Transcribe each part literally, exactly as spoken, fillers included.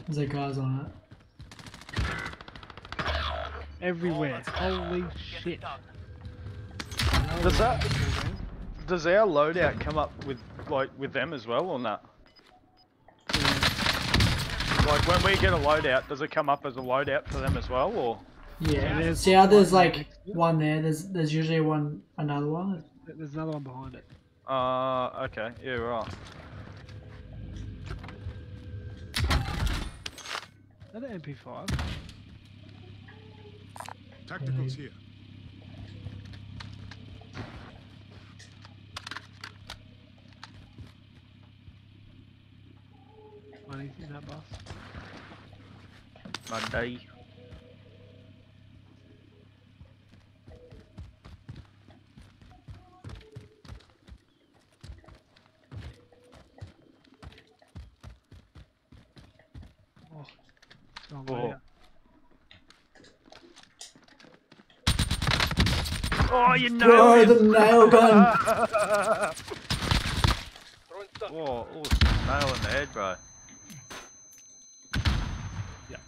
There's like guys on it. Everywhere. Holy shit. Does that... Does our loadout come up with, like, with them as well, or not? Like, when we get a loadout, does it come up as a loadout for them as well, or? Yeah, there's, see how there's like one there, there's there's usually one, another one. There's another one behind it. Uh, okay, yeah, right. Is that an M P five? Tacticals here. Money's in that bus. Monday. Oh, it's gone Oh. way out. Oh, you know Bro, it! the nail gun! Oh, oh, nail in the head, bro. Yeah.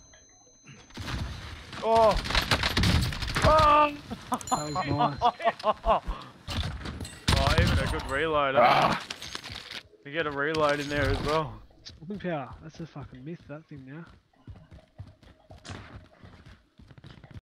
Oh! Oh! That was nice. Oh, even a good reload. Ah. You get a reload in there as well. Swapping power. That's a fucking myth, that thing now.